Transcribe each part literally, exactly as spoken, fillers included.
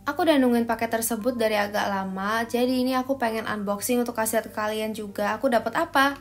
Aku udah nungguin paket tersebut dari agak lama, jadi ini aku pengen unboxing untuk kasih lihat ke kalian juga aku dapat apa.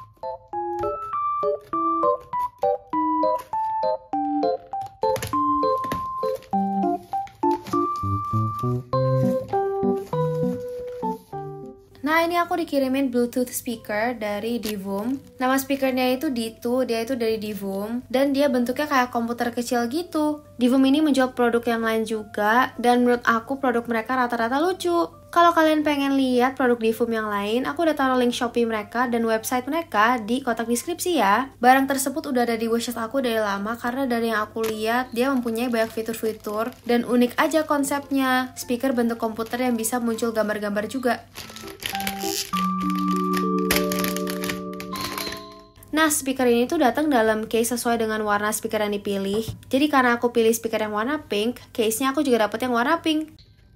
Nah, ini aku dikirimin Bluetooth speaker dari divoom. Nama speakernya itu ditoo, dia itu dari divoom. Dan dia bentuknya kayak komputer kecil gitu. Divoom ini menjual produk yang lain juga. Dan menurut aku produk mereka rata-rata lucu. Kalau kalian pengen lihat produk divoom yang lain, aku udah taruh link Shopee mereka dan website mereka di kotak deskripsi ya. Barang tersebut udah ada di wishlist aku dari lama karena dari yang aku lihat dia mempunyai banyak fitur-fitur dan unik aja konsepnya. Speaker bentuk komputer yang bisa muncul gambar-gambar juga. Nah, speaker ini tuh datang dalam case sesuai dengan warna speaker yang dipilih. Jadi karena aku pilih speaker yang warna pink, case-nya aku juga dapet yang warna pink.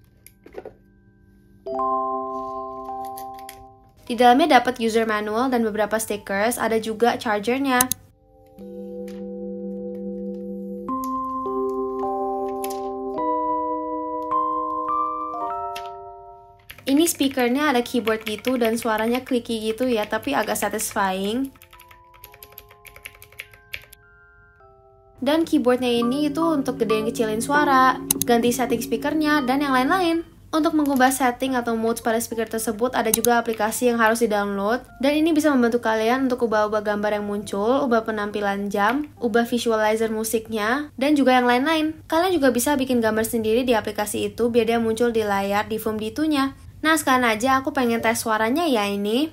Di dalamnya dapat user manual dan beberapa stickers, ada juga chargernya. Ini speakernya ada keyboard gitu dan suaranya clicky gitu ya, tapi agak satisfying. Dan keyboardnya ini itu untuk gedein kecilin suara, ganti setting speakernya, dan yang lain-lain. Untuk mengubah setting atau mood pada speaker tersebut, ada juga aplikasi yang harus di-download. Dan ini bisa membantu kalian untuk ubah-ubah gambar yang muncul, ubah penampilan jam, ubah visualizer musiknya, dan juga yang lain-lain. Kalian juga bisa bikin gambar sendiri di aplikasi itu biar dia muncul di layar divoom ditoo-nya. Nah, sekarang aja aku pengen tes suaranya ya ini.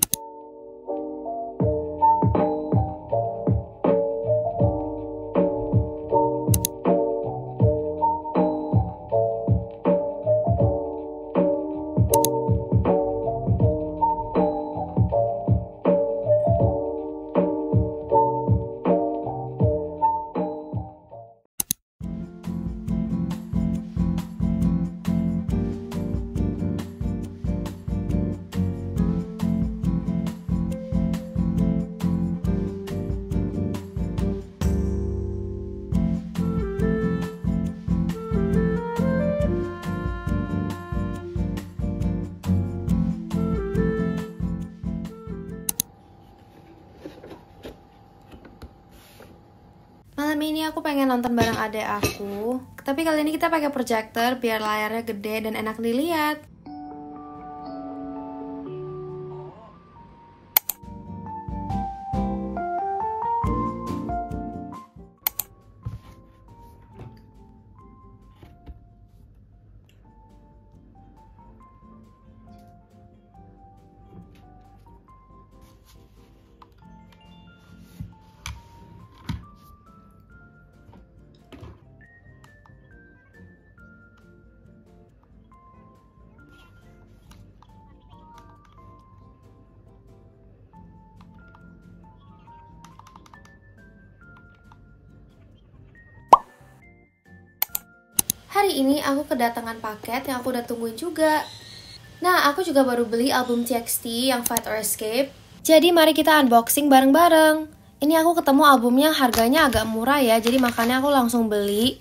Malam ini aku pengen nonton bareng adek aku. Tapi kali ini kita pakai proyektor biar layarnya gede dan enak dilihat. Hari ini aku kedatangan paket yang aku udah tungguin juga. Nah, aku juga baru beli album T X T yang Fight or Escape. Jadi mari kita unboxing bareng-bareng. Ini aku ketemu albumnya harganya agak murah ya, jadi makanya aku langsung beli.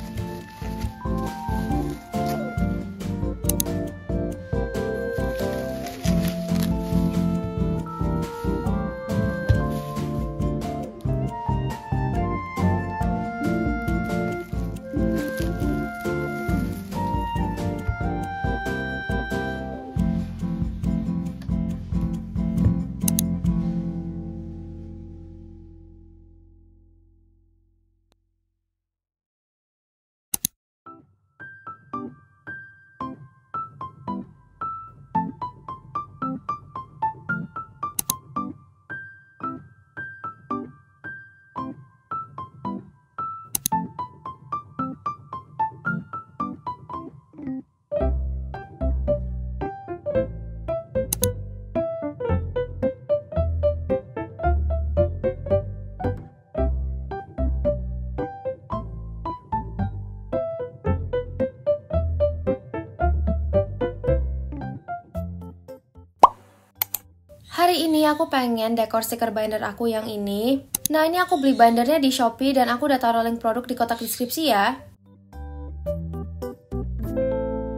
Hari ini aku pengen dekor stiker binder aku yang ini. Nah, ini aku beli bindernya di Shopee dan aku udah taruh link produk di kotak deskripsi ya.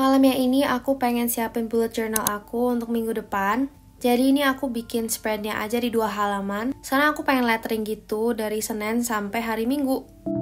Malamnya ini aku pengen siapin bullet journal aku untuk minggu depan. Jadi ini aku bikin spreadnya aja di dua halaman. Soalnya aku pengen lettering gitu dari Senin sampai hari Minggu.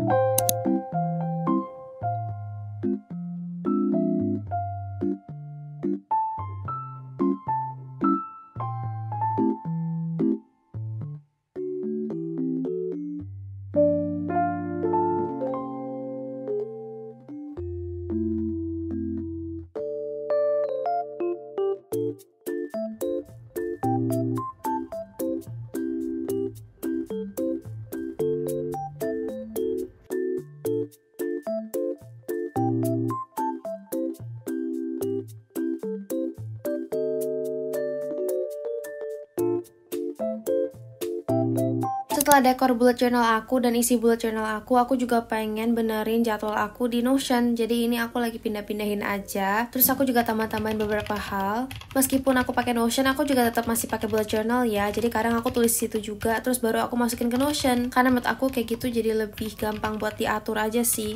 Setelah dekor bullet journal aku dan isi bullet journal aku, aku juga pengen benerin jadwal aku di Notion. Jadi ini aku lagi pindah-pindahin aja. Terus aku juga tambah-tambahin beberapa hal. Meskipun aku pakai Notion, aku juga tetap masih pakai bullet journal ya. Jadi kadang aku tulis situ juga, terus baru aku masukin ke Notion. Karena menurut aku kayak gitu jadi lebih gampang buat diatur aja sih.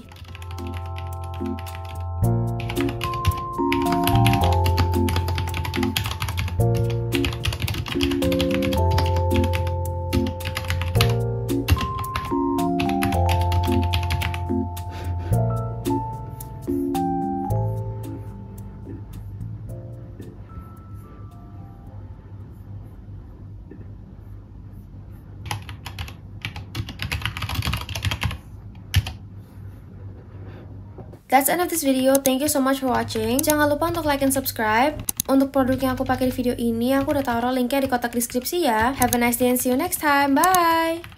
That's the end of this video. Thank you so much for watching. Jangan lupa untuk like and subscribe. Untuk produk yang aku pakai di video ini, aku udah taruh linknya di kotak deskripsi ya. Have a nice day and see you next time. Bye!